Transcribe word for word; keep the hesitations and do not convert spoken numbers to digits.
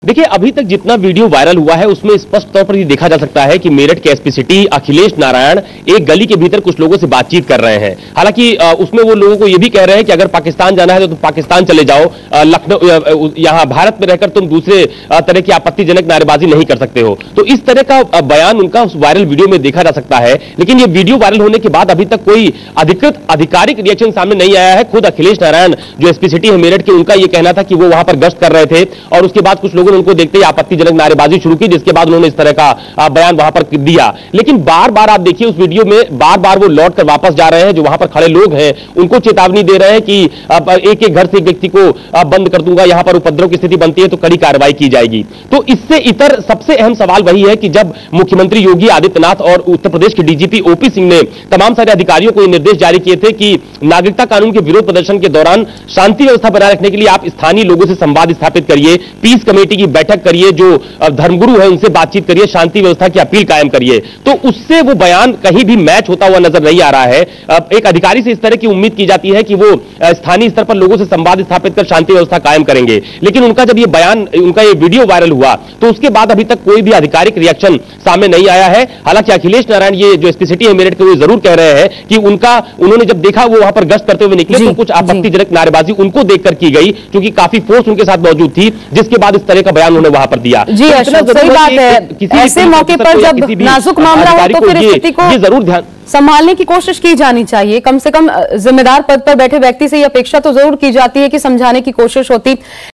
देखिए, अभी तक जितना वीडियो वायरल हुआ है उसमें स्पष्ट तौर पर ये देखा जा सकता है कि मेरठ के एसपी सिटी अखिलेश नारायण एक गली के भीतर कुछ लोगों से बातचीत कर रहे हैं। हालांकि उसमें वो लोगों को ये भी कह रहे हैं कि अगर पाकिस्तान जाना है तो तुम पाकिस्तान चले जाओ, लखनऊ यहां भारत में रहकर तुम दूसरे तरह की आपत्तिजनक नारेबाजी नहीं कर सकते हो। तो इस तरह का बयान उनका उस वायरल वीडियो में देखा जा सकता है। लेकिन ये वीडियो वायरल होने के बाद अभी तक कोई अधिकृत आधिकारिक रिएक्शन सामने नहीं आया है। खुद अखिलेश नारायण जो एसपी सिटी है मेरठ के, उनका यह कहना था कि वो वहां पर गश्त कर रहे थे और उसके बाद कुछ लोगों उनको देखते ही आपत्तिजनक नारेबाजी शुरू की, जिसके बाद उन्होंने इस तरह का बयान वहां पर दिया। लेकिन बार बार आप देखिए उस वीडियो में बार बार वो लौट कर वापस जा रहे हैं। जो वहां पर खड़े लोग हैं उनको चेतावनी दे रहे हैं कि एक एक घर से एक व्यक्ति को बंद कर दूंगा, यहां पर उपद्रव की स्थिति बनती है तो कड़ी कार्रवाई की जाएगी। तो इससे इतर सबसे अहम सवाल वही है कि जब मुख्यमंत्री योगी आदित्यनाथ और उत्तर प्रदेश के डीजीपी ओपी सिंह ने तमाम सारे अधिकारियों को निर्देश जारी किए थे कि नागरिकता कानून के विरोध प्रदर्शन के दौरान शांति व्यवस्था बनाए रखने के लिए आप स्थानीय लोगों से संवाद स्थापित करिए, पीस कमेटी की बैठक करिए, जो धर्मगुरु है उनसे बातचीत करिए, शांति व्यवस्था की अपील कायम करिए। तो उससे वो बयान कहीं भी मैच होता हुआ नजर नहीं आ रहा है। एक अधिकारी से इस तरह की उम्मीद की जाती है कि वो स्थानीय स्तर पर लोगों से संवाद स्थापित कर शांति व्यवस्था कायम करेंगे। लेकिन उनका जब ये बयान, उनका ये वीडियो वायरल हुआ तो उसके बाद अभी तक कोई भी आधिकारिक रिएक्शन सामने नहीं आया है। हालांकि अखिलेश नारायण ये जो एसपी सिटी है मेरठ के, वो जरूर कह रहे हैं कि उनका उन्होंने जब देखा वो वहां पर गश्त करते हुए निकले तो कुछ आपत्तिजनक नारेबाजी उनको देखकर की गई, क्योंकि काफी फोर्स उनके साथ मौजूद थी, जिसके बाद इस तरह का बयान उन्होंने वहां पर दिया। जी तो सही बात है। ऐसे मौके पर जब नाजुक मामला हो तो फिर स्थिति को जरूर ध्यान संभालने की कोशिश की जानी चाहिए। कम से कम जिम्मेदार पद पर बैठे व्यक्ति से यह अपेक्षा तो जरूर की जाती है कि समझाने की कोशिश होती।